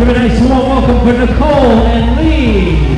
give a nice warm welcome for Nicole and Lee.